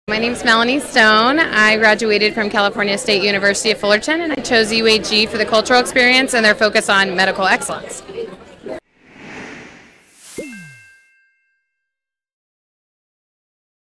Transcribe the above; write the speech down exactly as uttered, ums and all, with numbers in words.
My name's Melanie Stone. I graduated from California State University of Fullerton, and I chose U A G for the cultural experience and their focus on medical excellence.